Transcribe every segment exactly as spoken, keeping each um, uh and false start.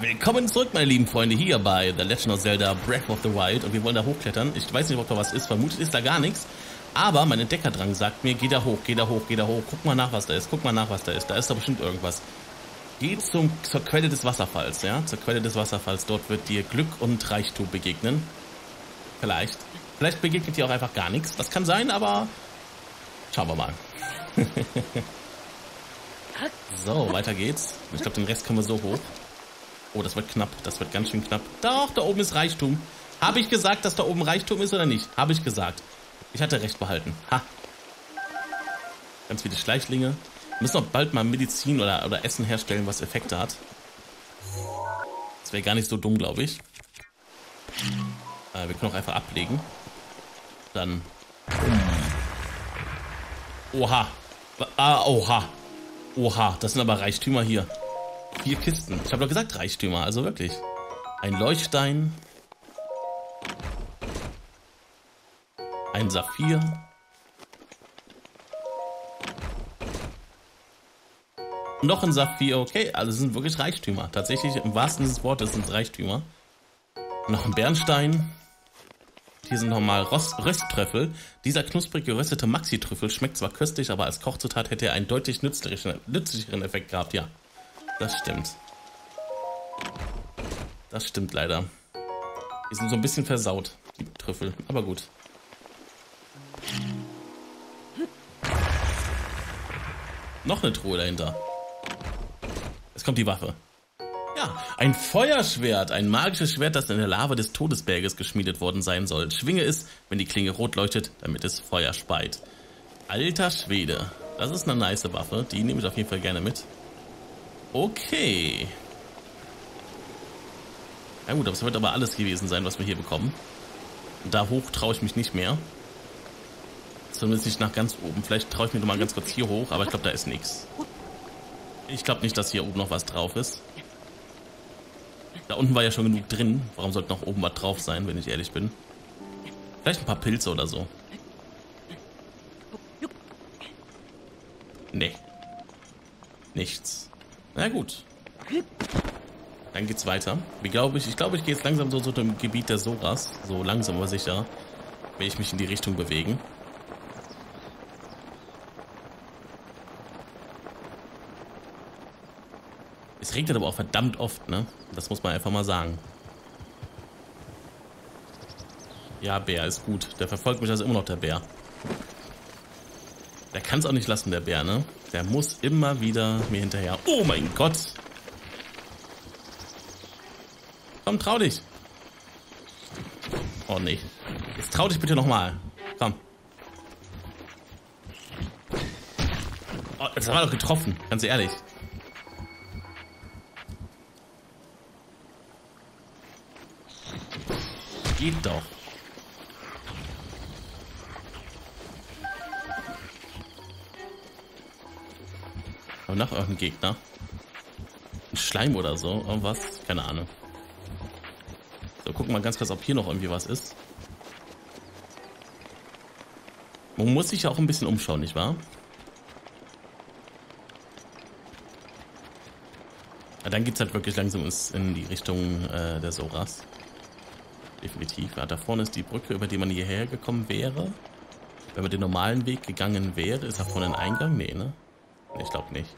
Willkommen zurück, meine lieben Freunde, hier bei The Legend of Zelda Breath of the Wild. Und wir wollen da hochklettern. Ich weiß nicht, ob da was ist. Vermutet ist da gar nichts. Aber mein Entdeckerdrang sagt mir, geh da hoch, geh da hoch, geh da hoch. Guck mal nach, was da ist. Guck mal nach, was da ist. Da ist da bestimmt irgendwas. Geh zum, zur Quelle des Wasserfalls, ja? Zur Quelle des Wasserfalls. Dort wird dir Glück und Reichtum begegnen. Vielleicht. Vielleicht begegnet dir auch einfach gar nichts. Das kann sein, aber schauen wir mal. So, weiter geht's. Ich glaube, den Rest können wir so hoch. Oh, das wird knapp. Das wird ganz schön knapp. Doch, da oben ist Reichtum. Habe ich gesagt, dass da oben Reichtum ist oder nicht? Habe ich gesagt. Ich hatte recht behalten. Ha. Ganz viele Schleichlinge. Wir müssen auch bald mal Medizin oder, oder Essen herstellen, was Effekte hat. Das wäre gar nicht so dumm, glaube ich. Äh, wir können auch einfach ablegen. Dann. Oha. Ah, oha. Oha, das sind aber Reichtümer hier. Vier Kisten. Ich habe doch gesagt Reichtümer, also wirklich. Ein Leuchtstein. Ein Saphir. Noch ein Saphir, okay. Also es sind wirklich Reichtümer. Tatsächlich, im wahrsten Sinne des Wortes sind es Reichtümer. Noch ein Bernstein. Hier sind nochmal Rösttrüffel. Dieser knusprig geröstete Maxi-Trüffel schmeckt zwar köstlich, aber als Kochzutat hätte er einen deutlich nützlicheren, nützlicheren Effekt gehabt. Ja, das stimmt. Das stimmt leider. Die sind so ein bisschen versaut, die Trüffel. Aber gut. Noch eine Truhe dahinter. Jetzt kommt die Waffe. Ja, ein Feuerschwert. Ein magisches Schwert, das in der Lava des Todesberges geschmiedet worden sein soll. Schwinge es, wenn die Klinge rot leuchtet, damit es Feuer speit. Alter Schwede. Das ist eine nice Waffe. Die nehme ich auf jeden Fall gerne mit. Okay. Ja gut, das wird aber alles gewesen sein, was wir hier bekommen. Da hoch traue ich mich nicht mehr. Zumindest nicht nach ganz oben. Vielleicht traue ich mich noch mal ganz kurz hier hoch, aber ich glaube, da ist nichts. Ich glaube nicht, dass hier oben noch was drauf ist. Da unten war ja schon genug drin. Warum sollte noch oben was drauf sein, wenn ich ehrlich bin? Vielleicht ein paar Pilze oder so. Nee. Nichts. Na gut. Dann geht's weiter. Wie glaube ich? Ich glaube, ich gehe jetzt langsam so zu dem Gebiet der Zoras. So langsam aber sicher. Will ich mich in die Richtung bewegen. Es regnet aber auch verdammt oft, ne? Das muss man einfach mal sagen. Ja, Bär ist gut. Der verfolgt mich also immer noch, der Bär. Der kann es auch nicht lassen, der Bär, ne? Der muss immer wieder mir hinterher. Oh mein Gott! Komm, trau dich! Oh nee. Jetzt trau dich bitte nochmal. Komm. Oh, das war doch getroffen, ganz ehrlich. Geht doch. Aber noch irgendein Gegner. Ein Schleim oder so. Irgendwas. Keine Ahnung. So, gucken wir mal ganz kurz, ob hier noch irgendwie was ist. Man muss sich ja auch ein bisschen umschauen, nicht wahr? Ja, dann geht es halt wirklich langsam in die Richtung äh, der Zoras. Definitiv. Ja, da vorne ist die Brücke, über die man hierher gekommen wäre. Wenn man den normalen Weg gegangen wäre, ist da vorne ein Eingang? Nee, ne? Nee, ich glaube nicht.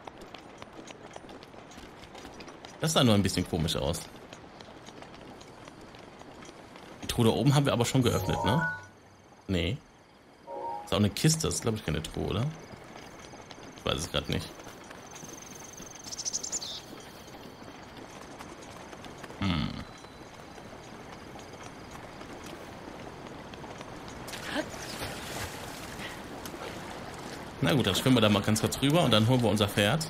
Das sah nur ein bisschen komisch aus. Die Truhe da oben haben wir aber schon geöffnet, ne? Nee. Ist auch eine Kiste, das ist glaube ich keine Truhe, oder? Ich weiß es gerade nicht. Hm. Na gut, dann schwimmen wir da mal ganz kurz rüber und dann holen wir unser Pferd.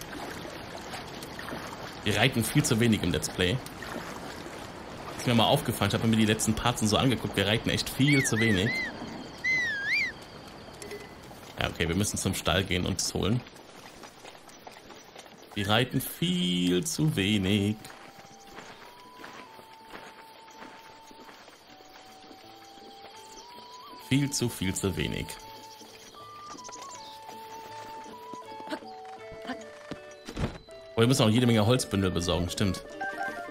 Wir reiten viel zu wenig im Let's Play. Ist mir mal aufgefallen, ich habe mir die letzten Parts so angeguckt, wir reiten echt viel zu wenig. Ja, okay, wir müssen zum Stall gehen und es holen. Wir reiten viel zu wenig. Viel zu, viel zu wenig. Oh, wir müssen auch jede Menge Holzbündel besorgen, stimmt.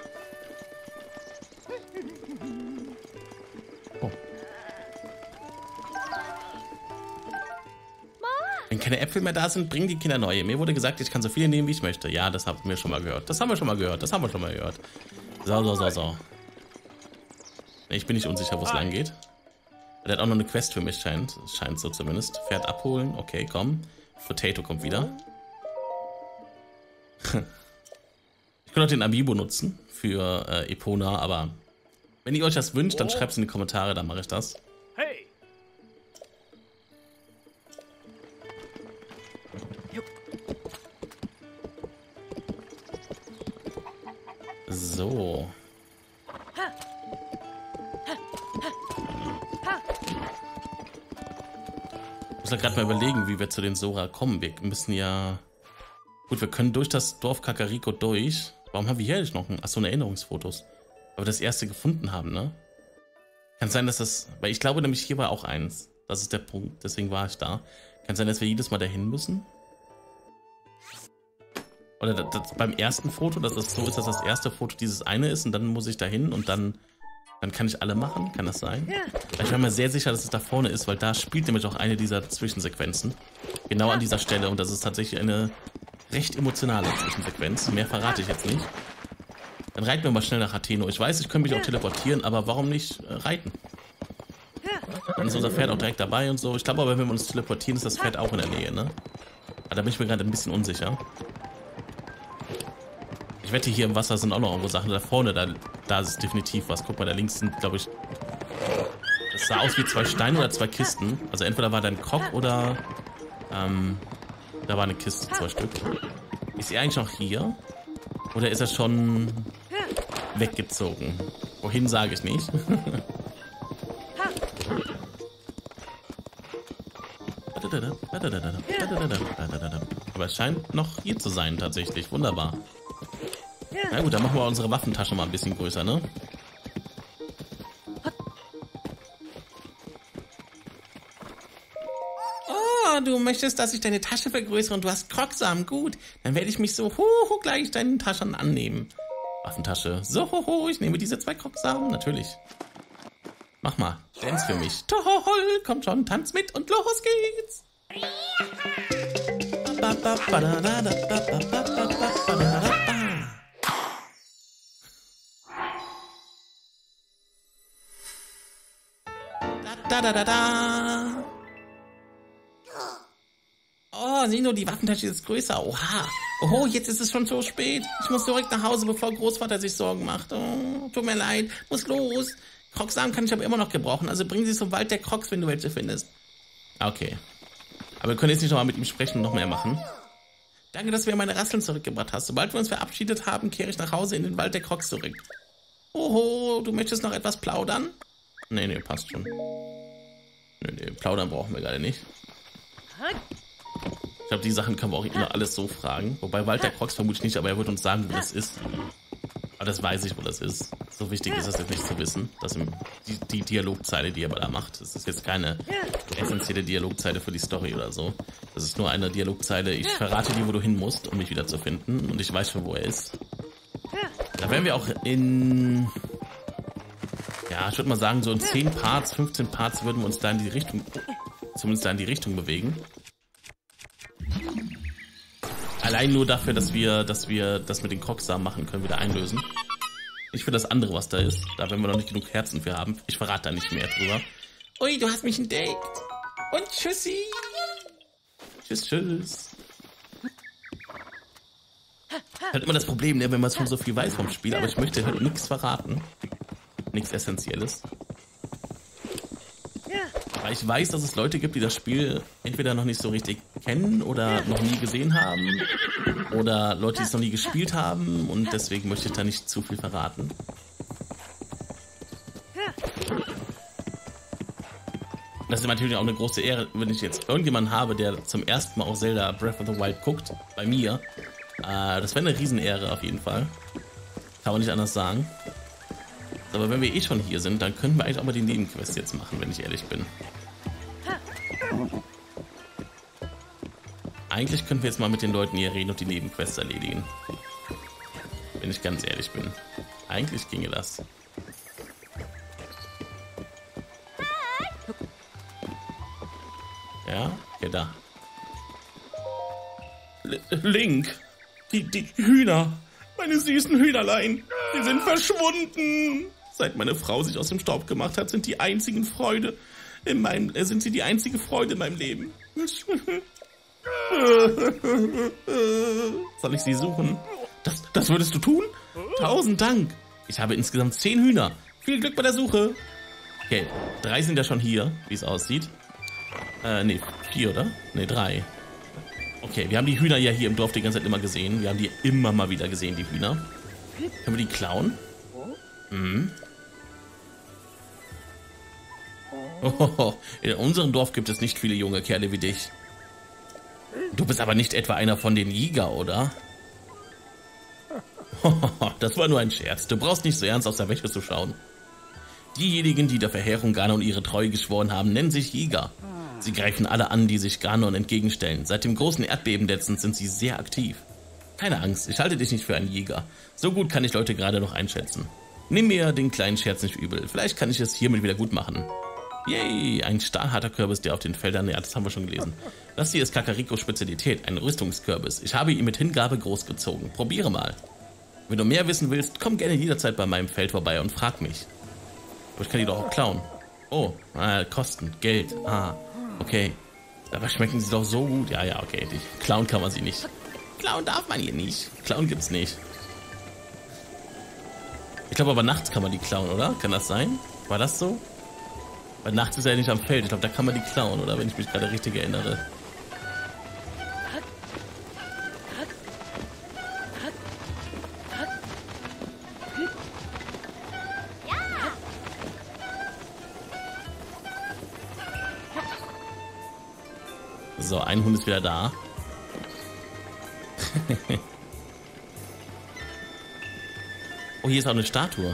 keine Äpfel mehr da sind, bringen die Kinder neue. Mir wurde gesagt, ich kann so viele nehmen, wie ich möchte. Ja, das haben wir schon mal gehört. Das haben wir schon mal gehört. Das haben wir schon mal gehört. So, so, so, so. Ich bin nicht unsicher, wo es lang geht. Der hat auch noch eine Quest für mich, scheint. Scheint so zumindest. Pferd abholen. Okay, komm. Potato kommt wieder. Ich kann auch den Amiibo nutzen für äh, Epona, aber wenn ihr euch das wünscht, dann schreibt es in die Kommentare, dann mache ich das. Hey. So. Ich muss ja gerade mal überlegen, wie wir zu den Sora kommen. Wir müssen ja... Gut, wir können durch das Dorf Kakariko durch. Warum haben wir hier eigentlich noch ein... Achso, eine Erinnerungsfotos. Weil wir das erste gefunden haben, ne? Kann sein, dass das... Weil ich glaube nämlich, hier war auch eins. Das ist der Punkt, deswegen war ich da. Kann sein, dass wir jedes Mal dahin müssen? Oder das, das beim ersten Foto, dass das so ist, dass das erste Foto dieses eine ist und dann muss ich dahin und dann... Dann kann ich alle machen, kann das sein? Ja. Ich war mir sehr sicher, dass es da vorne ist, weil da spielt nämlich auch eine dieser Zwischensequenzen. Genau an dieser Stelle und das ist tatsächlich eine recht emotionale Zwischensequenz. Mehr verrate ich jetzt nicht. Dann reiten wir mal schnell nach Hateno. Ich weiß, ich könnte mich auch teleportieren, aber warum nicht äh, reiten? Dann ist unser Pferd auch direkt dabei und so. Ich glaube aber, wenn wir uns teleportieren, ist das Pferd auch in der Nähe, ne? Aber da bin ich mir gerade ein bisschen unsicher. Ich wette, hier im Wasser sind auch noch irgendwo Sachen. Da vorne, da, da ist definitiv was. Guck mal, da links sind, glaube ich... Das sah aus wie zwei Steine oder zwei Kisten. Also entweder war da ein Kock oder... Ähm, da war eine Kiste, zwei Stück. Ist er eigentlich noch hier? Oder ist er schon weggezogen? Wohin, sage ich nicht. Aber es scheint noch hier zu sein, tatsächlich. Wunderbar. Na gut, dann machen wir unsere Waffentasche mal ein bisschen größer, ne? Oh, du möchtest, dass ich deine Tasche vergrößere und du hast Krocksamen. Gut, dann werde ich mich so hoch gleich deinen Taschen annehmen. Waffentasche. So hoch, ich nehme diese zwei Krocksamen. Natürlich. Mach mal, dance für mich. Toll, komm schon, tanz mit und los geht's. Da, da, da, da. Oh, sieh nur, die Waffentasche ist größer. Oha. Oh, jetzt ist es schon so spät. Ich muss direkt nach Hause, bevor Großvater sich Sorgen macht. Oh, tut mir leid. Muss los. Krocksamen kann ich aber immer noch gebrauchen. Also bring sie zum Wald der Krocks, wenn du welche findest. Okay. Aber wir können jetzt nicht nochmal mit ihm sprechen und noch mehr machen. Danke, dass du mir meine Rasseln zurückgebracht hast. Sobald wir uns verabschiedet haben, kehre ich nach Hause in den Wald der Krocks zurück. Oho, du möchtest noch etwas plaudern? Nee, nee, passt schon. Nee, nee, plaudern brauchen wir gerade nicht. Ich glaube, die Sachen können wir auch immer alles so fragen. Wobei Walter Krocks vermutlich nicht, aber er wird uns sagen, wo das ist. Aber das weiß ich, wo das ist. So wichtig ist das jetzt nicht zu wissen. Das ist die, die Dialogzeile, die er da macht. Das ist jetzt keine essentielle Dialogzeile für die Story oder so. Das ist nur eine Dialogzeile. Ich verrate dir, wo du hin musst, um mich wiederzufinden. Und ich weiß schon, wo er ist. Da werden wir auch in... Ja, ich würde mal sagen, so in zehn Parts, fünfzehn Parts würden wir uns da in die Richtung... Zumindest da in die Richtung bewegen. Allein nur dafür, dass wir, dass wir das mit den Krocksamen machen können, wieder einlösen. Nicht für das andere, was da ist. Da werden wir noch nicht genug Herzen für haben. Ich verrate da nicht mehr drüber. Ui, du hast mich entdeckt. Und tschüssi. Tschüss, tschüss. Halt immer das Problem, ne, wenn man schon so viel weiß vom Spiel, aber ich möchte halt nichts verraten. Nichts Essentielles. Weil ich weiß, dass es Leute gibt, die das Spiel entweder noch nicht so richtig kennen oder noch nie gesehen haben. Oder Leute, die es noch nie gespielt haben. Und deswegen möchte ich da nicht zu viel verraten. Das ist natürlich auch eine große Ehre, wenn ich jetzt irgendjemanden habe, der zum ersten Mal auch Zelda Breath of the Wild guckt. Bei mir. Äh, das wäre eine Riesenehre auf jeden Fall. Kann man nicht anders sagen. Aber wenn wir eh schon hier sind, dann könnten wir eigentlich auch mal die Nebenquests jetzt machen, wenn ich ehrlich bin. Eigentlich könnten wir jetzt mal mit den Leuten hier reden und die Nebenquests erledigen. Wenn ich ganz ehrlich bin. Eigentlich ginge das. Ja, ja da. Link, die, die Hühner, meine süßen Hühnerlein, die sind verschwunden. Seit meine Frau sich aus dem Staub gemacht hat, sind die einzigen Freude in meinem, äh, sind sie die einzige Freude in meinem Leben. Soll ich sie suchen? Das, das würdest du tun? Tausend Dank. Ich habe insgesamt zehn Hühner. Viel Glück bei der Suche. Okay, drei sind ja schon hier, wie es aussieht. Äh, nee, vier, oder? Nee, drei. Okay, wir haben die Hühner ja hier im Dorf die ganze Zeit immer gesehen. Wir haben die immer mal wieder gesehen, die Hühner. Können wir die klauen? Mhm. Oh, in unserem Dorf gibt es nicht viele junge Kerle wie dich. Du bist aber nicht etwa einer von den Jäger, oder? Das war nur ein Scherz. Du brauchst nicht so ernst aus der Wäsche zu schauen. Diejenigen, die der Verheerung Ganon ihre Treue geschworen haben, nennen sich Jäger. Sie greifen alle an, die sich Ganon entgegenstellen. Seit dem großen Erdbeben letztens sind sie sehr aktiv. Keine Angst, ich halte dich nicht für einen Jäger. So gut kann ich Leute gerade noch einschätzen. Nimm mir den kleinen Scherz nicht übel. Vielleicht kann ich es hiermit wieder gut machen. Yay, ein stahlharter Kürbis, der auf den Feldern... Ja, das haben wir schon gelesen. Das hier ist Kakarikos Spezialität, ein Rüstungskürbis. Ich habe ihn mit Hingabe großgezogen. Probiere mal. Wenn du mehr wissen willst, komm gerne jederzeit bei meinem Feld vorbei und frag mich. Aber ich kann die doch auch klauen. Oh, ah, Kosten, Geld. Ah, okay. Aber schmecken sie doch so gut. Ja, ja, okay. Die klauen kann man sie nicht. Klauen darf man hier nicht. Klauen gibt's nicht. Ich glaube aber nachts kann man die klauen, oder? Kann das sein? War das so? Weil nachts ist er ja nicht am Feld. Ich glaube, da kann man die klauen, oder? Wenn ich mich gerade richtig erinnere. So, ein Hund ist wieder da. Oh, hier ist auch eine Statue.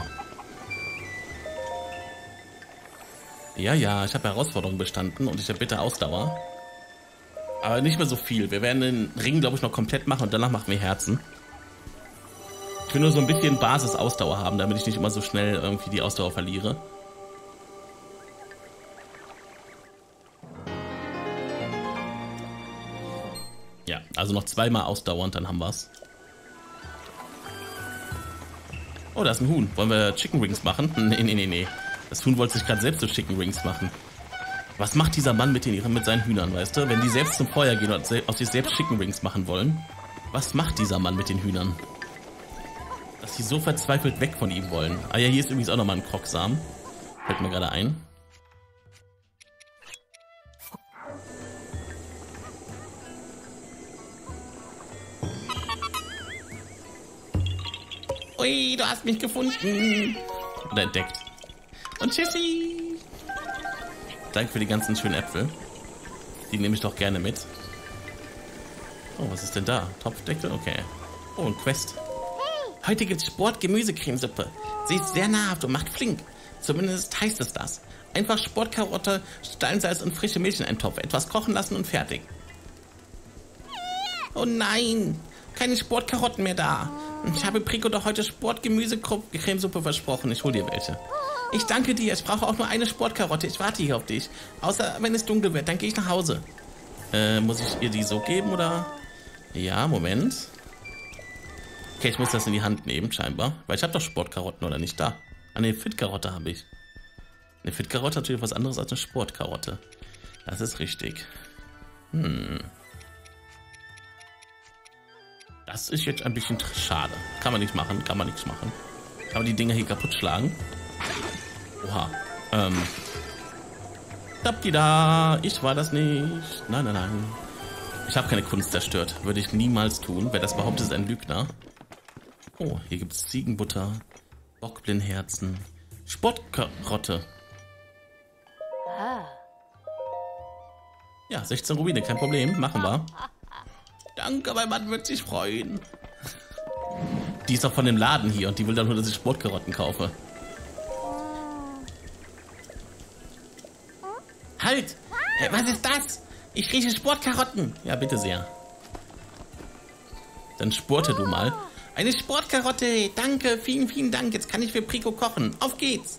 Ja, ja, ich habe Herausforderungen bestanden und ich habe bitte Ausdauer. Aber nicht mehr so viel. Wir werden den Ring, glaube ich, noch komplett machen und danach machen wir Herzen. Ich will nur so ein bisschen Basis-Ausdauer haben, damit ich nicht immer so schnell irgendwie die Ausdauer verliere. Ja, also noch zweimal Ausdauer und dann haben wir's. Oh, da ist ein Huhn. Wollen wir Chicken Wings machen? Nee, nee, nee, nee. Das Huhn wollte sich gerade selbst so Chicken Wings machen. Was macht dieser Mann mit, den, mit seinen Hühnern, weißt du? Wenn die selbst zum Feuer gehen und aus sich selbst Chicken Wings machen wollen, was macht dieser Mann mit den Hühnern? Dass sie so verzweifelt weg von ihm wollen. Ah ja, hier ist übrigens auch nochmal ein Krogsamen. Fällt mir gerade ein. Ui, du hast mich gefunden. Oder entdeckt. Und tschüssi. Danke für die ganzen schönen Äpfel. Die nehme ich doch gerne mit. Oh, was ist denn da? Topfdeckel? Okay. Oh, ein Quest. Heute gibt's Sport-Gemüsecremesuppe. Sie ist sehr nahrhaft und macht flink. Zumindest heißt es das. Einfach Sportkarotte, Steinsalz und frische Milch in einen Topf. Etwas kochen lassen und fertig. Oh nein, keine Sportkarotten mehr da. Ich habe Priko doch heute Sportgemüse-Cremesuppe versprochen. Ich hol dir welche. Ich danke dir. Ich brauche auch nur eine Sportkarotte. Ich warte hier auf dich. Außer wenn es dunkel wird, dann gehe ich nach Hause. Äh, muss ich ihr die so geben, oder? Ja, Moment. Okay, ich muss das in die Hand nehmen, scheinbar. Weil ich habe doch Sportkarotten, oder nicht? Da. Eine Fit-Karotte habe ich. Eine Fit-Karotte ist natürlich was anderes als eine Sportkarotte. Das ist richtig. Hm. Das ist jetzt ein bisschen schade. Kann man nicht machen, kann man nichts machen. Kann man die Dinger hier kaputt schlagen? Oha. Ähm. Da, ich war das nicht. Nein, nein, nein. Ich habe keine Kunst zerstört. Würde ich niemals tun. Wer das behauptet, ist ein Lügner. Oh, hier gibt es Ziegenbutter, Bockblindherzen, Sportkarotte. Ja, sechzehn Rubine, kein Problem. Machen wir. Danke, mein Mann wird sich freuen. Die ist doch von dem Laden hier und die will dann nur, dass ich Sportkarotten kaufe. Halt! Hey, was ist das? Ich rieche Sportkarotten. Ja, bitte sehr. Dann sporte du mal. Eine Sportkarotte. Danke, vielen, vielen Dank. Jetzt kann ich für Priko kochen. Auf geht's.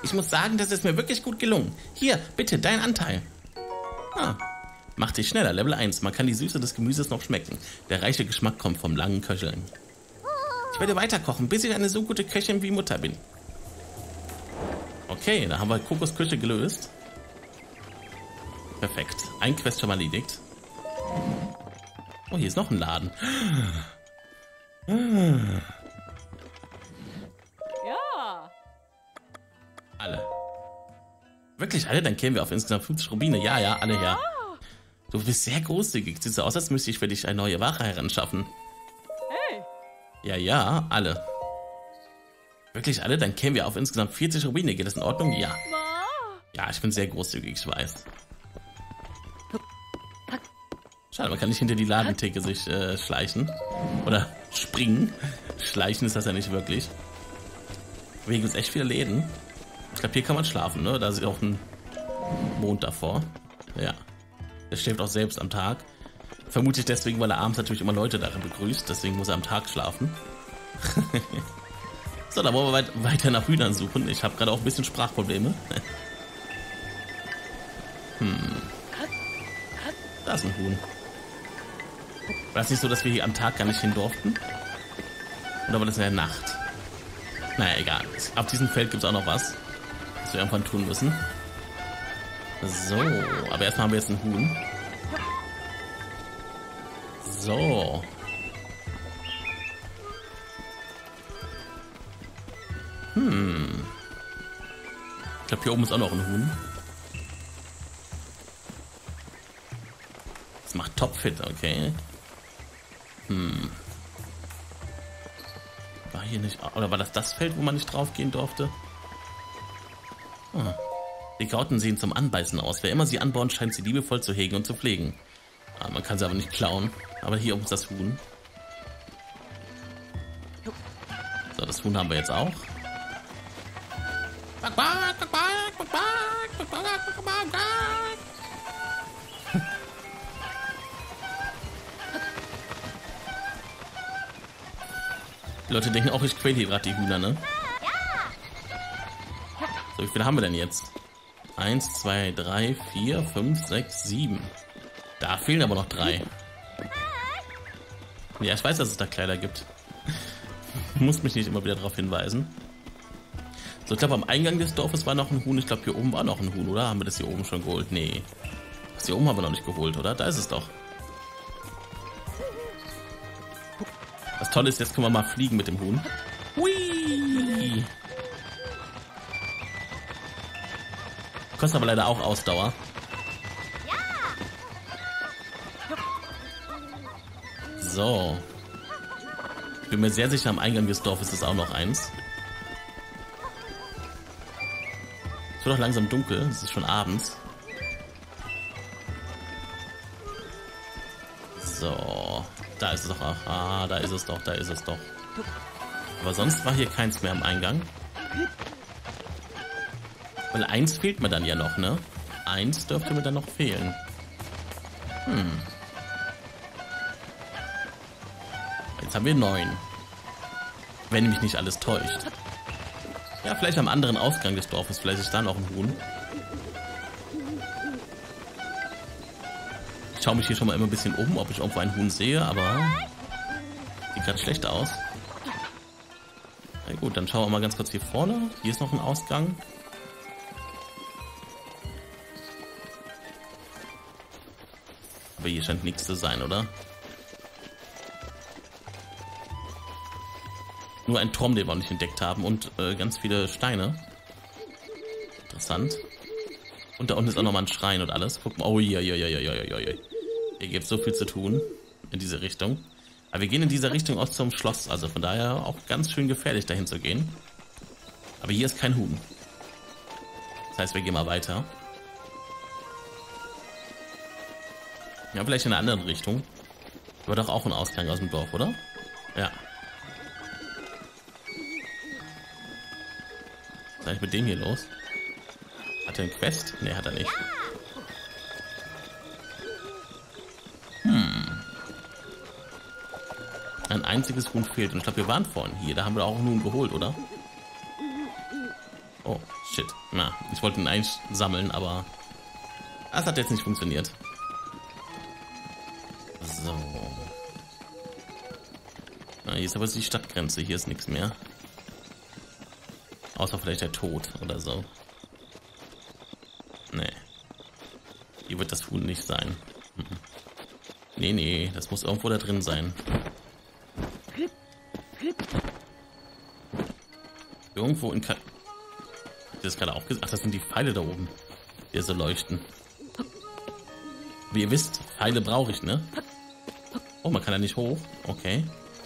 Ich muss sagen, das ist mir wirklich gut gelungen. Hier, bitte, dein Anteil. Ah, mach dich schneller, Level eins. Man kann die Süße des Gemüses noch schmecken. Der reiche Geschmack kommt vom langen Köcheln. Ich werde weiter kochen, bis ich eine so gute Köchin wie Mutter bin. Okay, da haben wir Kokos Küche gelöst. Perfekt. Ein Quest schon mal erledigt. Oh, hier ist noch ein Laden. Ja. Alle. Wirklich alle? Dann kämen wir auf insgesamt fünfzig Rubine. Ja, ja, alle her. Du bist sehr großzügig. Sieht so aus, als müsste ich für dich eine neue Ware heranschaffen. Hey. Ja, ja, alle. Wirklich alle? Dann kämen wir auf insgesamt vierzig Rubine. Geht das in Ordnung? Ja. Ja, ich bin sehr großzügig, ich weiß. Schade, man kann nicht hinter die Ladentheke sich äh, schleichen. Oder springen. Schleichen ist das ja nicht wirklich. Aber hier gibt es echt viele Läden. Ich glaube, hier kann man schlafen, ne? Da ist auch ein Mond davor. Ja. Der schläft auch selbst am Tag. Vermutlich deswegen, weil er abends natürlich immer Leute darin begrüßt. Deswegen muss er am Tag schlafen. So, dann wollen wir weit weiter nach Hühnern suchen. Ich habe gerade auch ein bisschen Sprachprobleme. Hm. Da ist ein Huhn. War es nicht so, dass wir hier am Tag gar nicht hin durften? Oder war das in der Nacht? Naja, egal. Auf diesem Feld gibt es auch noch was, was wir irgendwann tun müssen. So, aber erstmal haben wir jetzt ein Huhn. So. Hm. Ich glaube, hier oben ist auch noch ein Huhn. Das macht Topfit, okay. Hm. War hier nicht... Oder war das das Feld, wo man nicht drauf gehen durfte? Ah. Die Krauten sehen zum Anbeißen aus. Wer immer sie anbauen, scheint sie liebevoll zu hegen und zu pflegen. Ah, man kann sie aber nicht klauen. Aber hier oben ist das Huhn. So, das Huhn haben wir jetzt auch. Die Leute denken auch, ich quäle hier gerade die Hühner, ne? So, wie viele haben wir denn jetzt? Eins, zwei, drei, vier, fünf, sechs, sieben. Da fehlen aber noch drei. Ja, ich weiß, dass es da Kleider gibt. Muss mich nicht immer wieder darauf hinweisen. So, ich glaube, am Eingang des Dorfes war noch ein Huhn. Ich glaube, hier oben war noch ein Huhn, oder? Haben wir das hier oben schon geholt? Nee. Das hier oben haben wir noch nicht geholt, oder? Da ist es doch. Das Tolle ist, jetzt können wir mal fliegen mit dem Huhn. Hui! Kostet aber leider auch Ausdauer. So. Ich bin mir sehr sicher, am Eingang des Dorfes ist auch noch eins. Es wird auch langsam dunkel. Es ist schon abends. So. Da ist es doch. Ah, da ist es doch. Da ist es doch. Aber sonst war hier keins mehr am Eingang. Weil eins fehlt mir dann ja noch, ne? Eins dürfte mir dann noch fehlen. Hm. Jetzt haben wir neun. Wenn mich nicht alles täuscht. Ja, vielleicht am anderen Ausgang des Dorfes. Vielleicht ist da noch ein Huhn. Ich schaue mich hier schon mal immer ein bisschen um, ob ich irgendwo ein Huhn sehe, aber sieht gerade schlecht aus. Na gut, dann schauen wir mal ganz kurz hier vorne. Hier ist noch ein Ausgang. Aber hier scheint nichts zu sein, oder? Nur ein Turm, den wir noch nicht entdeckt haben und äh, ganz viele Steine. Interessant. Und da unten ist auch nochmal ein Schrein und alles. Guck mal. Oh, ja, ja, ja, ja, ja, ja, ja. Hier gibt es so viel zu tun in diese Richtung. Aber wir gehen in diese Richtung aus zum Schloss. Also von daher auch ganz schön gefährlich, dahin zu gehen. Aber hier ist kein Huhn. Das heißt, wir gehen mal weiter. Ja, vielleicht in eine andere Richtung. War doch auch ein Ausgang aus dem Dorf, oder? Ja. Was ist eigentlich mit dem hier los? Hat er einen Quest? Ne, hat er nicht. Hm. Ein einziges Huhn fehlt. Und ich glaube, wir waren vorhin hier. Da haben wir auch ein Huhn geholt, oder? Oh, Shit. Na, ich wollte ihn eigentlich sammeln, aber das hat jetzt nicht funktioniert. So. Na, hier ist aber die Stadtgrenze. Hier ist nichts mehr. Außer vielleicht der Tod oder so. Nee. Hier wird das Huhn nicht sein. Mhm. Nee, nee, das muss irgendwo da drin sein. Irgendwo in... Ka das gerade auch gesagt. Ach, das sind die Pfeile da oben, die so leuchten. Wie ihr wisst, Pfeile brauche ich, ne? Oh, man kann da nicht hoch. Okay.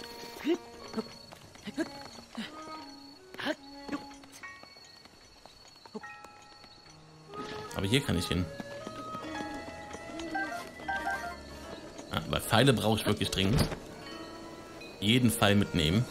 Aber hier kann ich hin. Ah, weil Pfeile brauche ich wirklich dringend. Jeden Pfeil mitnehmen.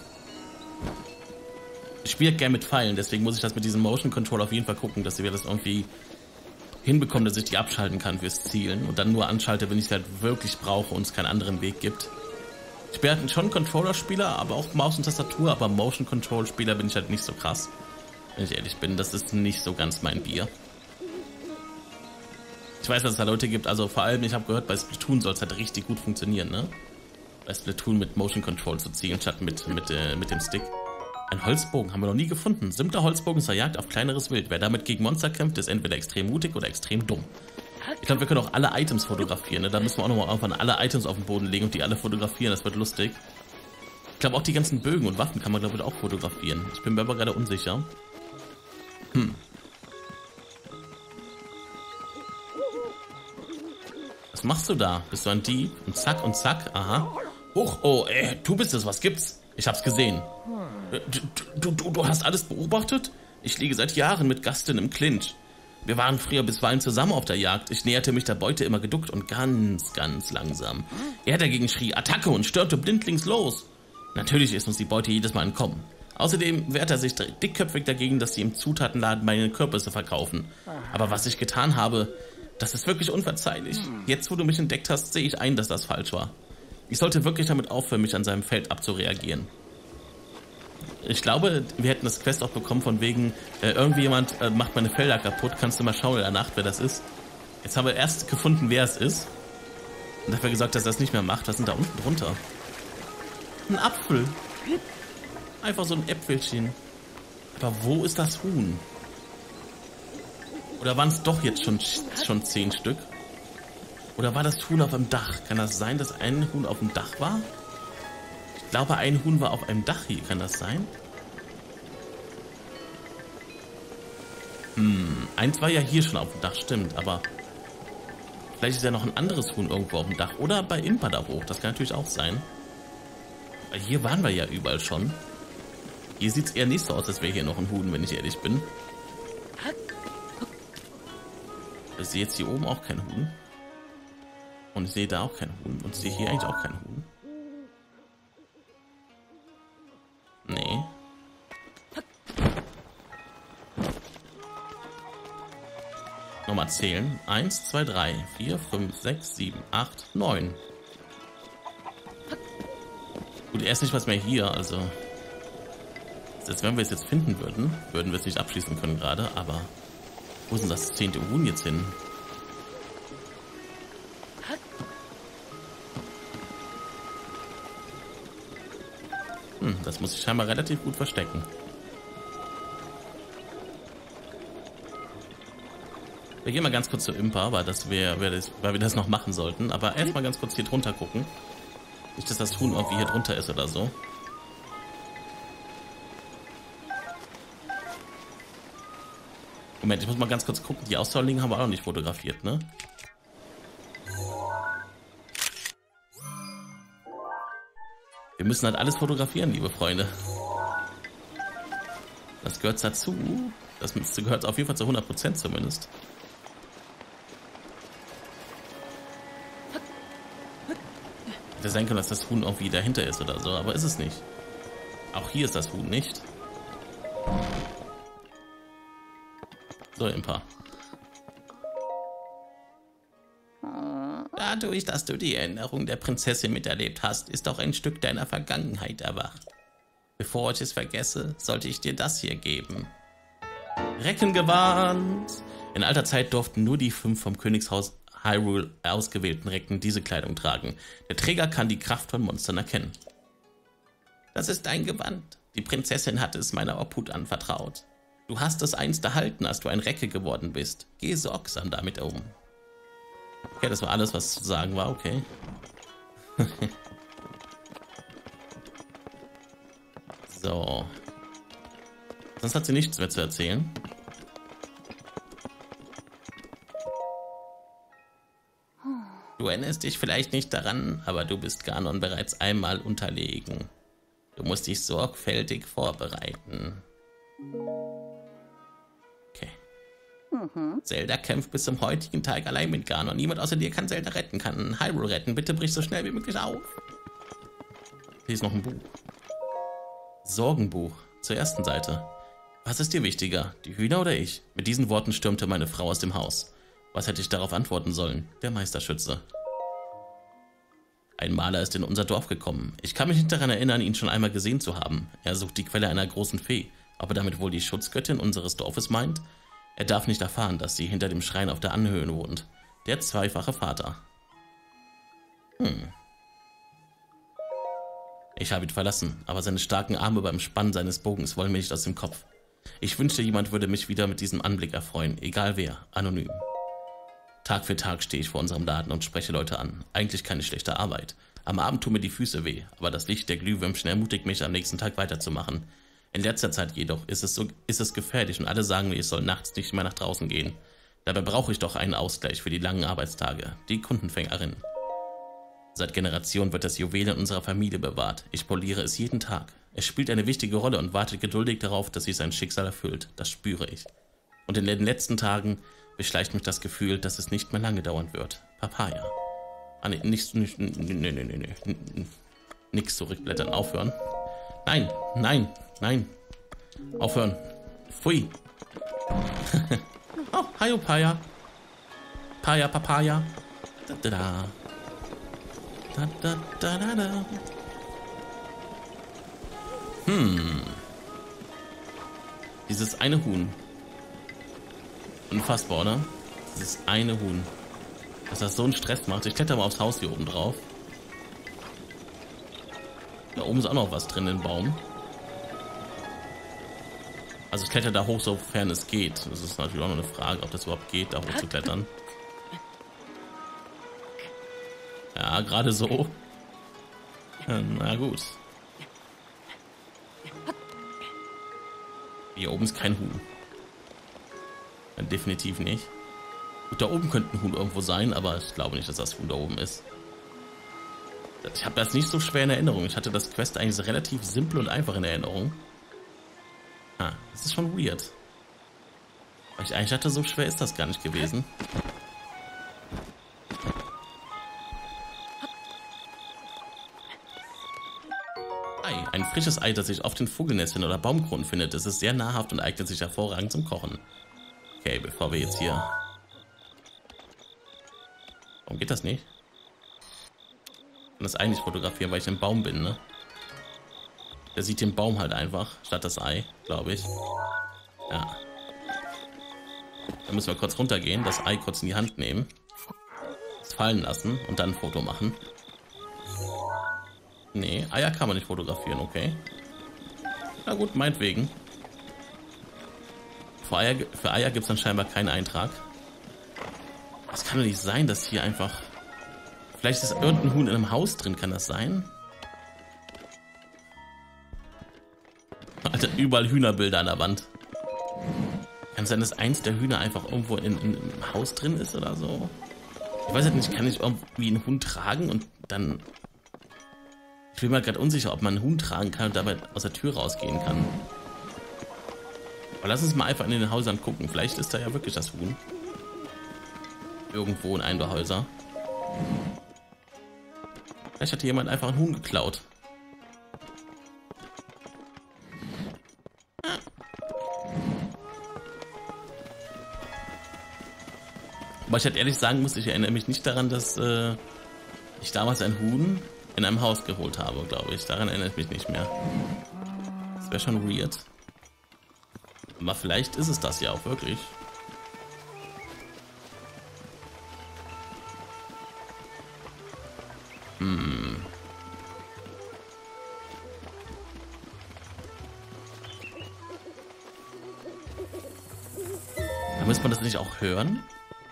Ich spiele gerne mit Pfeilen, deswegen muss ich das mit diesem Motion Control auf jeden Fall gucken, dass wir das irgendwie hinbekommen, dass ich die abschalten kann fürs Zielen und dann nur anschalte, wenn ich es halt wirklich brauche und es keinen anderen Weg gibt. Ich bin halt schon Controller-Spieler, aber auch Maus und Tastatur, aber Motion Control-Spieler bin ich halt nicht so krass. Wenn ich ehrlich bin, das ist nicht so ganz mein Bier. Ich weiß, dass es da Leute gibt, also vor allem, ich habe gehört, bei Splatoon soll es halt richtig gut funktionieren, ne? Bei Splatoon mit Motion Control zu zielen, statt mit, mit, äh, mit dem Stick. Ein Holzbogen haben wir noch nie gefunden. Siebter Holzbogen zur Jagd auf kleineres Wild. Wer damit gegen Monster kämpft, ist entweder extrem mutig oder extrem dumm. Ich glaube, wir können auch alle Items fotografieren. Ne? Da müssen wir auch nochmal irgendwann alle Items auf den Boden legen und die alle fotografieren. Das wird lustig. Ich glaube, auch die ganzen Bögen und Waffen kann man, glaube ich, auch fotografieren. Ich bin mir aber gerade unsicher. Hm. Was machst du da? Bist du ein Dieb? Und zack und zack. Aha. Huch, oh, ey, du bist es. Was gibt's? Ich hab's gesehen. Du, du, du hast alles beobachtet? Ich liege seit Jahren mit Gastin im Clinch. Wir waren früher bisweilen zusammen auf der Jagd. Ich näherte mich der Beute immer geduckt und ganz, ganz langsam. Er dagegen schrie Attacke und stürmte blindlings los. Natürlich ist uns die Beute jedes Mal entkommen. Außerdem wehrt er sich dickköpfig dagegen, dass sie im Zutatenladen meine Kürbisse verkaufen. Aber was ich getan habe, das ist wirklich unverzeihlich. Jetzt, wo du mich entdeckt hast, sehe ich ein, dass das falsch war. Ich sollte wirklich damit aufhören, mich an seinem Feld abzureagieren. Ich glaube, wir hätten das Quest auch bekommen von wegen, äh, irgendwie jemand äh, macht meine Felder kaputt, kannst du mal schauen in der Nacht, wer das ist. Jetzt haben wir erst gefunden, wer es ist. Und dafür gesagt, dass er das nicht mehr macht. Was sind da unten drunter? Ein Apfel. Einfach so ein Äpfelchen. Aber wo ist das Huhn? Oder waren es doch jetzt schon, schon zehn Stück? Oder war das Huhn auf einem Dach? Kann das sein, dass ein Huhn auf dem Dach war? Ich glaube, ein Huhn war auf einem Dach hier. Kann das sein? Hm, eins war ja hier schon auf dem Dach, stimmt. Aber vielleicht ist ja noch ein anderes Huhn irgendwo auf dem Dach. Oder bei Impa da hoch. Das kann natürlich auch sein. Weil hier waren wir ja überall schon. Hier sieht es eher nicht so aus, als wäre hier noch ein Huhn, wenn ich ehrlich bin. Ich sehe jetzt hier oben auch kein Huhn. Und ich sehe da auch kein Huhn. Und ich sehe hier eigentlich auch kein Huhn. Nee. Nochmal zählen. Eins, zwei, drei, vier, fünf, sechs, sieben, acht, neun. Gut, er ist nicht was mehr hier, also. Selbst wenn wir es jetzt finden würden, würden wir es nicht abschließen können gerade, aber wo ist denn das zehnte Huhn jetzt hin? Hm, das muss ich scheinbar relativ gut verstecken. Wir gehen mal ganz kurz zu Impa, weil, das wär, wär das, weil wir das noch machen sollten. Aber erstmal ganz kurz hier drunter gucken. Nicht, dass das Huhn irgendwie hier drunter ist oder so. Moment, ich muss mal ganz kurz gucken. Die Auszahllinge haben wir auch noch nicht fotografiert, ne? Wir müssen halt alles fotografieren, liebe Freunde. Das gehört dazu. Das gehört auf jeden Fall zu hundert Prozent zumindest. Hätte sein können, dass das Huhn irgendwie dahinter ist oder so, aber ist es nicht. Auch hier ist das Huhn nicht. So, Impa. Dadurch, dass du die Erinnerung der Prinzessin miterlebt hast, ist auch ein Stück deiner Vergangenheit erwacht. Bevor ich es vergesse, sollte ich dir das hier geben. Recken gewarnt! In alter Zeit durften nur die fünf vom Königshaus Hyrule ausgewählten Recken diese Kleidung tragen. Der Träger kann die Kraft von Monstern erkennen. Das ist dein Gewand. Die Prinzessin hatte es meiner Obhut anvertraut. Du hast es einst erhalten, als du ein Recke geworden bist. Geh sorgsam damit um. Okay, das war alles, was zu sagen war, okay. So. Sonst hat sie nichts mehr zu erzählen. Du erinnerst dich vielleicht nicht daran, aber du bist Ganon bereits einmal unterlegen. Du musst dich sorgfältig vorbereiten. Okay. Mhm. Zelda kämpft bis zum heutigen Tag allein mit Ganon. Niemand außer dir kann Zelda retten, kann Hyrule retten. Bitte brich so schnell wie möglich auf. Hier ist noch ein Buch. Sorgenbuch. Zur ersten Seite. Was ist dir wichtiger, die Hühner oder ich? Mit diesen Worten stürmte meine Frau aus dem Haus. Was hätte ich darauf antworten sollen? Der Meisterschütze. Ein Maler ist in unser Dorf gekommen. Ich kann mich nicht daran erinnern, ihn schon einmal gesehen zu haben. Er sucht die Quelle einer großen Fee. Ob er damit wohl die Schutzgöttin unseres Dorfes meint? Er darf nicht erfahren, dass sie hinter dem Schrein auf der Anhöhe wohnt. Der zweifache Vater. Hm. Ich habe ihn verlassen, aber seine starken Arme beim Spannen seines Bogens wollen mir nicht aus dem Kopf. Ich wünschte, jemand würde mich wieder mit diesem Anblick erfreuen, egal wer, anonym. Tag für Tag stehe ich vor unserem Laden und spreche Leute an. Eigentlich keine schlechte Arbeit. Am Abend tun mir die Füße weh, aber das Licht der Glühwürmchen ermutigt mich, am nächsten Tag weiterzumachen. In letzter Zeit jedoch ist es, so, ist es gefährlich und alle sagen mir, ich soll nachts nicht mehr nach draußen gehen. Dabei brauche ich doch einen Ausgleich für die langen Arbeitstage, die Kundenfängerin. Seit Generationen wird das Juwel in unserer Familie bewahrt. Ich poliere es jeden Tag. Es spielt eine wichtige Rolle und wartet geduldig darauf, dass sich sein Schicksal erfüllt. Das spüre ich. Und in den letzten Tagen beschleicht mich das Gefühl, dass es nicht mehr lange dauern wird. Papaya. Ah, nee, nicht, nicht, nee, nee, nee, nee. Nix zurückblättern, aufhören. Nein, nein, nein. Aufhören. Pfui. Oh, hi, Paya. Paya, Papaya. Da, da, da. Da, da, da, da, da. Hm. Dieses eine Huhn. Unfassbar, oder? Dieses eine Huhn. Dass das so einen Stress macht. Ich kletter mal aufs Haus hier oben drauf. Da oben ist auch noch was drin im Baum. Also ich kletter da hoch, sofern es geht. Das ist natürlich auch noch eine Frage, ob das überhaupt geht, da hoch zu klettern. Ja, gerade so. Na gut. Hier oben ist kein Huhn. Definitiv nicht. Gut, da oben könnte ein Huhn irgendwo sein, aber ich glaube nicht, dass das Huhn da oben ist. Ich habe das nicht so schwer in Erinnerung. Ich hatte das Quest eigentlich relativ simpel und einfach in Erinnerung. Ah, das ist schon weird. Weil ich eigentlich hatte, so schwer ist das gar nicht gewesen. Ei, ein frisches Ei, das sich auf den Vogelnestchen oder Baumkronen findet. Es ist sehr nahrhaft und eignet sich hervorragend zum Kochen. Okay, bevor wir jetzt hier... Warum geht das nicht? Ich kann das Ei nicht fotografieren, weil ich im Baum bin, ne? Der sieht den Baum halt einfach, statt das Ei, glaube ich. Ja. Dann müssen wir kurz runtergehen, das Ei kurz in die Hand nehmen. Es fallen lassen und dann ein Foto machen. Nee, Eier kann man nicht fotografieren, okay. Na gut, meinetwegen. Für Eier, für Eier gibt es dann scheinbar keinen Eintrag. Das kann doch nicht sein, dass hier einfach... Vielleicht ist irgendein Huhn in einem Haus drin, kann das sein? Alter, überall Hühnerbilder an der Wand. Kann es sein, dass eins der Hühner einfach irgendwo in, in, im Haus drin ist oder so? Ich weiß halt nicht, kann ich irgendwie einen Huhn tragen und dann... Ich bin mir gerade unsicher, ob man einen Huhn tragen kann und dabei aus der Tür rausgehen kann. Aber lass uns mal einfach in den Häusern gucken. Vielleicht ist da ja wirklich das Huhn. Irgendwo in einem der Häuser. Vielleicht hat hier jemand einfach einen Huhn geklaut. Ah. Aber ich halt ehrlich sagen muss, ich erinnere mich nicht daran, dass äh, ich damals ein Huhn in einem Haus geholt habe, glaube ich. Daran erinnere ich mich nicht mehr. Das wäre schon weird. Aber vielleicht ist es das ja auch wirklich. Hm. Da muss man das nicht auch hören?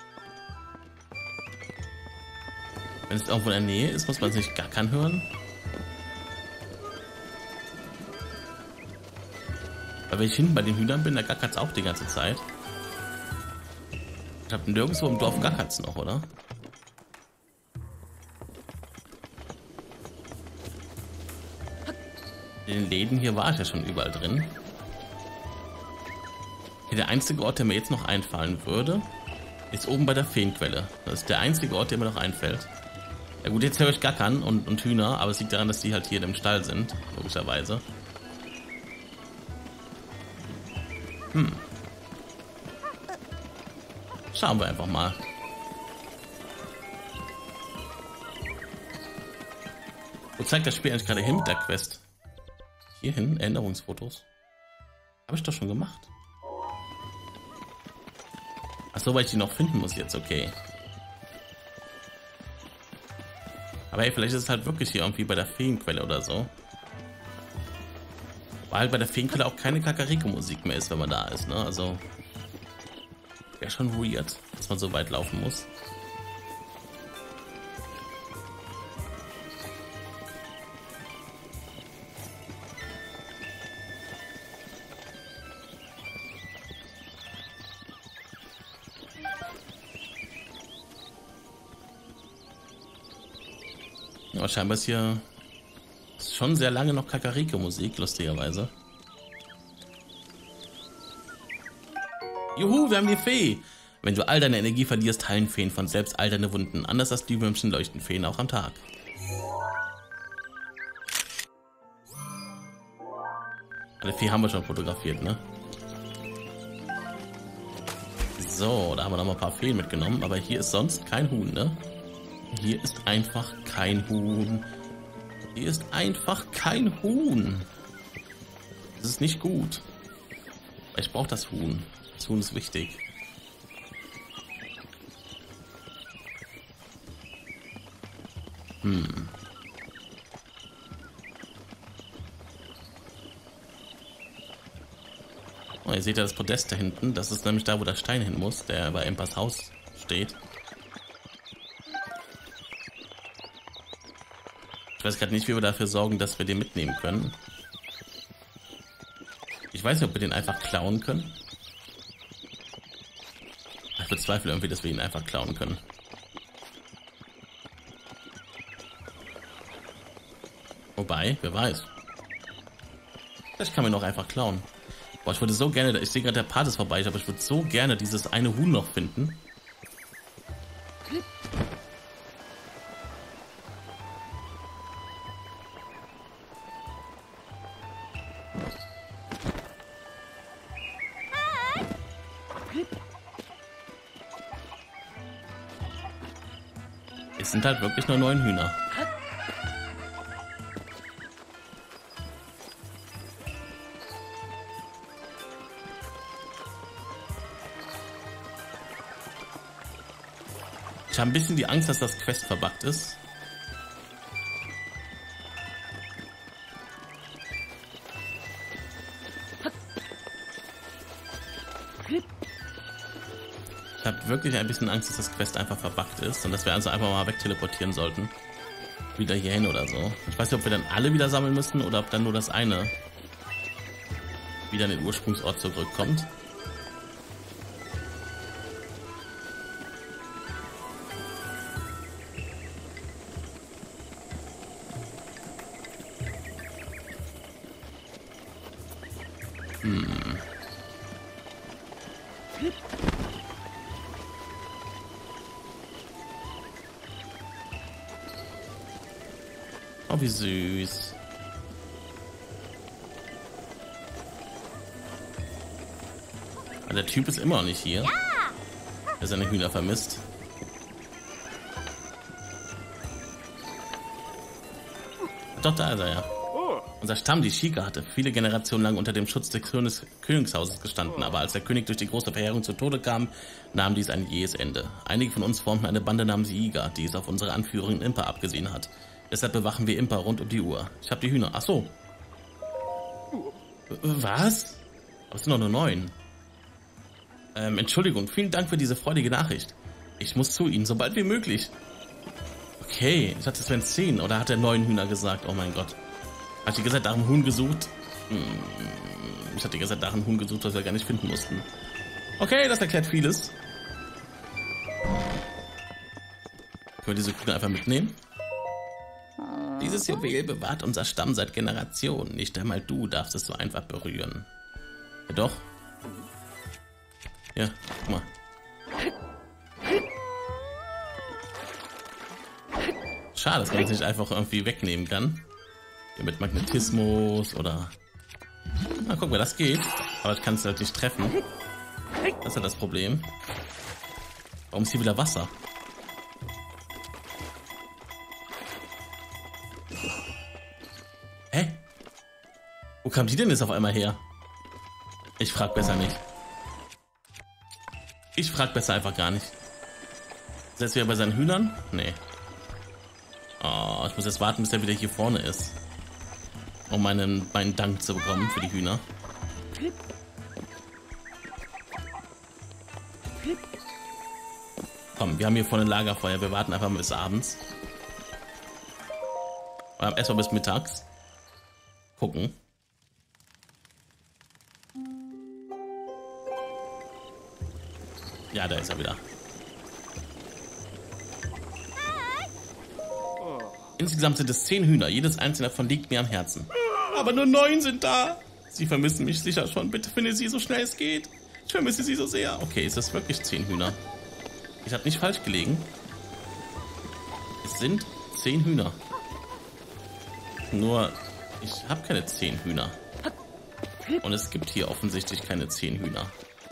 Wenn es irgendwo in der Nähe ist, muss man es nicht gackern hören? Weil wenn ich hinten bei den Hühnern bin, da gackert es auch die ganze Zeit. Ich habe nirgendwo im Dorf gackert es noch, oder? In den Läden hier war ich ja schon überall drin. Hier der einzige Ort, der mir jetzt noch einfallen würde, ist oben bei der Feenquelle. Das ist der einzige Ort, der mir noch einfällt. Ja gut, jetzt höre ich Gackern und, und Hühner, aber es liegt daran, dass die halt hier im Stall sind, logischerweise. Hm. Schauen wir einfach mal. Wo zeigt das Spiel eigentlich gerade hin mit der Quest? Hierhin, Erinnerungsfotos. Habe ich doch schon gemacht. Achso, weil ich die noch finden muss jetzt, okay. Aber hey, vielleicht ist es halt wirklich hier irgendwie bei der Feenquelle oder so. Weil halt bei der Feenquelle auch keine Kakariko-Musik mehr ist, wenn man da ist, ne? Also wäre schon weird, dass man so weit laufen muss. Aber scheinbar ist hier schon sehr lange noch Kakariko-Musik, lustigerweise. Juhu, wir haben die Fee! Wenn du all deine Energie verlierst, heilen Feen von selbst all deine Wunden. Anders als Glühwürmchen leuchten Feen auch am Tag. Eine Fee haben wir schon fotografiert, ne? So, da haben wir noch mal ein paar Feen mitgenommen, aber hier ist sonst kein Huhn, ne? Hier ist einfach kein Huhn. Hier ist einfach kein Huhn. Das ist nicht gut. Ich brauche das Huhn. Das Huhn ist wichtig. Hm. Oh, ihr seht ja das Podest da hinten. Das ist nämlich da, wo der Stein hin muss, der bei Empers Haus steht. Ich weiß gerade nicht, wie wir dafür sorgen, dass wir den mitnehmen können. Ich weiß nicht, ob wir den einfach klauen können. Ich bezweifle irgendwie, dass wir ihn einfach klauen können. Wobei, wer weiß. Vielleicht kann man ihn auch einfach klauen. Boah, ich würde so gerne, ich sehe gerade, der Part ist vorbei, aber ich würde so gerne dieses eine Huhn noch finden. Es sind halt wirklich nur neun Hühner. Ich habe ein bisschen die Angst, dass das Quest verbuggt ist. Ich habe wirklich ein bisschen Angst, dass das Quest einfach verbuggt ist und dass wir also einfach mal wegteleportieren sollten. Wieder hierhin oder so. Ich weiß nicht, ob wir dann alle wieder sammeln müssen oder ob dann nur das eine wieder in den Ursprungsort zurückkommt. Hm. Oh, wie süß. Aber der Typ ist immer noch nicht hier. Der seine Hühner vermisst. Doch, da ist er ja. Unser Stamm, die Shika, hatte viele Generationen lang unter dem Schutz des Königs, Königshauses gestanden, aber als der König durch die große Verheerung zu Tode kam, nahm dies ein jähes Ende. Einige von uns formten eine Bande namens Yiga, die es auf unsere Anführerin Impa abgesehen hat. Deshalb bewachen wir Impa rund um die Uhr. Ich habe die Hühner. Ach so. Was? Aber es sind doch nur neun. Ähm, Entschuldigung, vielen Dank für diese freudige Nachricht. Ich muss zu Ihnen, sobald wie möglich. Okay, ich dachte, es wären zehn. Oder hat er neun Hühner gesagt? Oh mein Gott. Hat die gesagt, nach einem Huhn gesucht? Ich hatte die gesagt, nach einem Huhn gesucht, was wir gar nicht finden mussten. Okay, das erklärt vieles. Können wir diese Kugel einfach mitnehmen? Dieses Juwel bewahrt unser Stamm seit Generationen. Nicht einmal du darfst es so einfach berühren. Ja doch. Ja, guck mal. Schade, dass man es nicht einfach irgendwie wegnehmen kann. Hier mit Magnetismus oder... Na, guck mal, das geht. Aber ich kann es halt nicht treffen. Das ist ja das Problem. Warum ist hier wieder Wasser? Hä? Wo kam die denn jetzt auf einmal her? Ich frag besser nicht. Ich frag besser einfach gar nicht. Ist er jetzt wieder bei seinen Hühnern? Nee. Oh, ich muss jetzt warten, bis er wieder hier vorne ist. Um meinen, meinen Dank zu bekommen für die Hühner. Komm, wir haben hier vorne ein Lagerfeuer. Wir warten einfach mal bis abends. Oder erstmal bis mittags. Gucken. Ja, da ist er wieder. Insgesamt sind es zehn Hühner. Jedes einzelne davon liegt mir am Herzen. Aber nur neun sind da. Sie vermissen mich sicher schon. Bitte finde sie so schnell es geht. Ich vermisse sie so sehr. Okay, ist das wirklich zehn Hühner? Ich habe nicht falsch gelegen. Es sind zehn Hühner. Nur, ich habe keine zehn Hühner. Und es gibt hier offensichtlich keine zehn Hühner.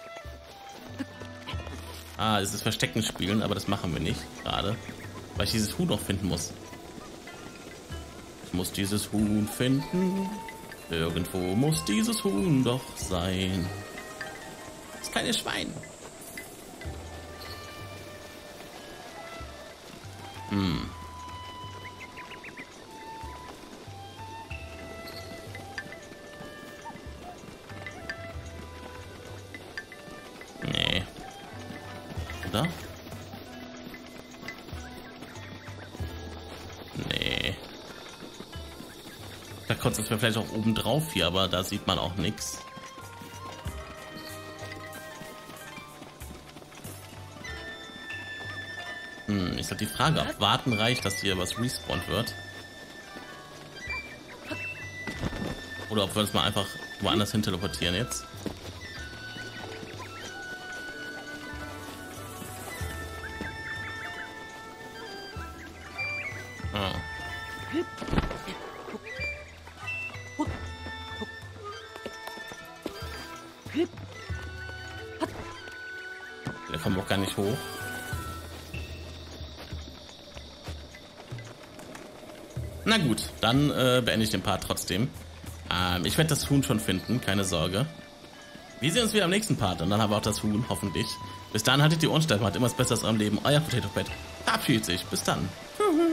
Ah, es ist Verstecken spielen, aber das machen wir nicht gerade. Weil ich dieses Huhn noch finden muss. Ich muss dieses Huhn finden. Irgendwo muss dieses Huhn doch sein. Das kleine Schwein. Hm. Nee. Oder? Nee. Da kotzt es mir vielleicht auch oben drauf hier, aber da sieht man auch nichts. Hm, ist halt die Frage, ob Warten reicht, dass hier was respawnt wird. Oder ob wir das mal einfach woanders hin teleportieren jetzt. Ah. Da kommen wir auch gar nicht hoch. Na gut, dann äh, beende ich den Part trotzdem. Ähm, ich werde das Huhn schon finden, keine Sorge. Wir sehen uns wieder am nächsten Part und dann haben wir auch das Huhn, hoffentlich. Bis dann haltet die Ohren steif, macht immer das Beste aus eurem Leben. Euer Potato Pet verabschiedet sich. Bis dann. Tschüss.